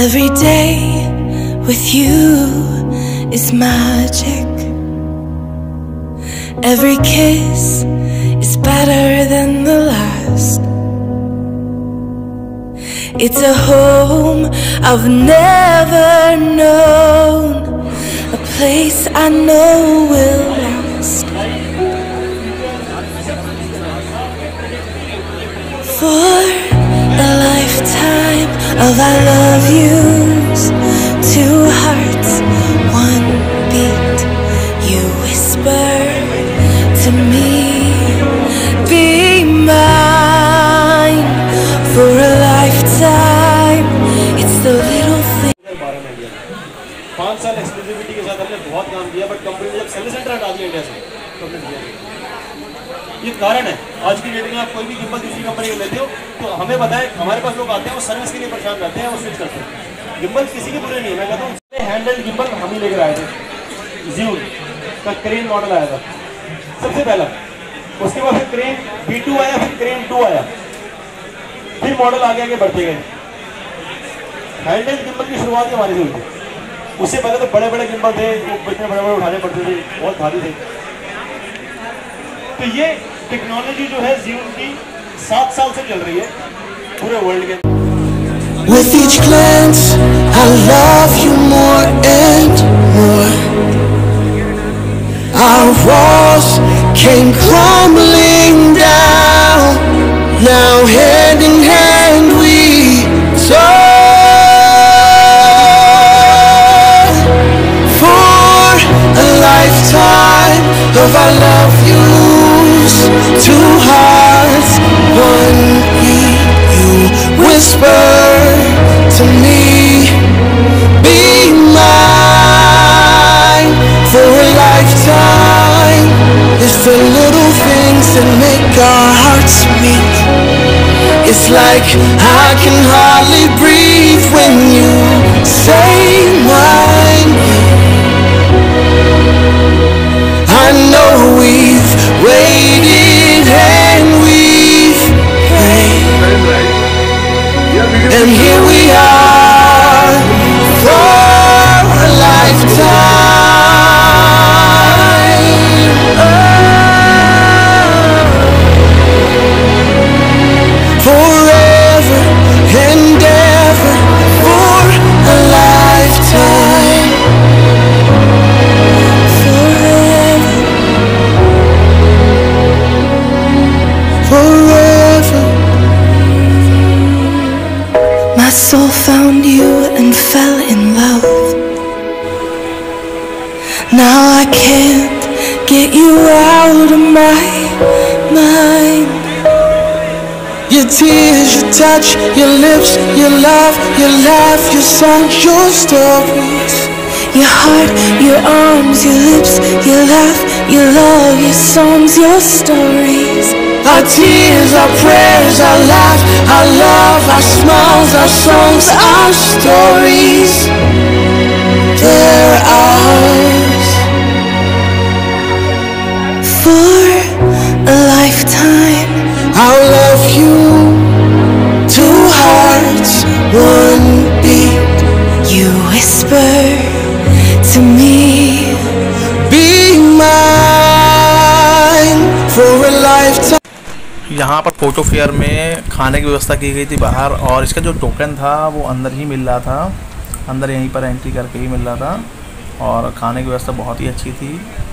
Every day with you is magic. Every kiss is better than the last. It's a home I've never known, a place I know will last. For a lifetime of I love yous, two hearts, one beat. You whisper to me, be mine for a lifetime. It's the little thing. 5 साल exclusivity के साथ हमने बहुत काम किया, but company ने जब service centre हटा दिया इंडिया से, तो हमने दिया। ये कारण है आज की डेट में आप कोई भी गिम्बल दूसरी कंपनी में लेते हो तो हमें बताएं, हमारे पास लोग आते हैं वो सर्विस के लिए परेशान रहते हैं, वो स्विच करते हैं। गिम्बल किसी के बुरे नहीं है, मैं कहता हूँ हैंडल गिम्बल हम ही लेकर आए थे। ज़्यूल का क्रेन मॉडल आया था सबसे पहला, उसके बाद फिर क्रेन B2 आया, फिर क्रेन 2 आया, फिर मॉडल आगे आगे बढ़ते गए। हैंडल गिम्बल की शुरुआत हमारी से हुई थी। उससे पहले तो बड़े बड़े गिम्बल थे, वो इतने बड़े बड़े उठाने पड़ते थे, बहुत भारी थे। तो ये टेक्नोलॉजी जो है ज़्यूल की 7 साल से चल रही है पूरे वर्ल्ड के। With each glance, I love you more and more. Our walls came crumbling down. Now hand in hand we soar. For a lifetime of I love yous, two hearts, one beat. You whisper to me, be mine for a lifetime. It's the little things that make our hearts meet. It's like I can hardly breathe when you say my name. I know we've waited and we've prayed, and here we are for a lifetime. Forever and ever, for a lifetime. Forever. My soul found you and fell in love. Now I can't get you out of my mind. Your tears, your touch, your lips, your love, your laugh, your song, your stories. Your heart, your arms, your lips, your laugh, your love, your songs, your stories. Our tears, our prayers, our laugh, our love, our smiles, our songs, our stories. They're ours. For a lifetime, I'll love you, two hearts, one beat. you whisper to me, be mine for a lifetime. यहाँ पर फोटोफेयर में खाने की व्यवस्था की गई थी बाहर, और इसका जो टोकन था वो अंदर ही मिल रहा था, अंदर यहीं पर एंट्री करके ही मिल रहा था, और खाने की व्यवस्था बहुत ही अच्छी थी।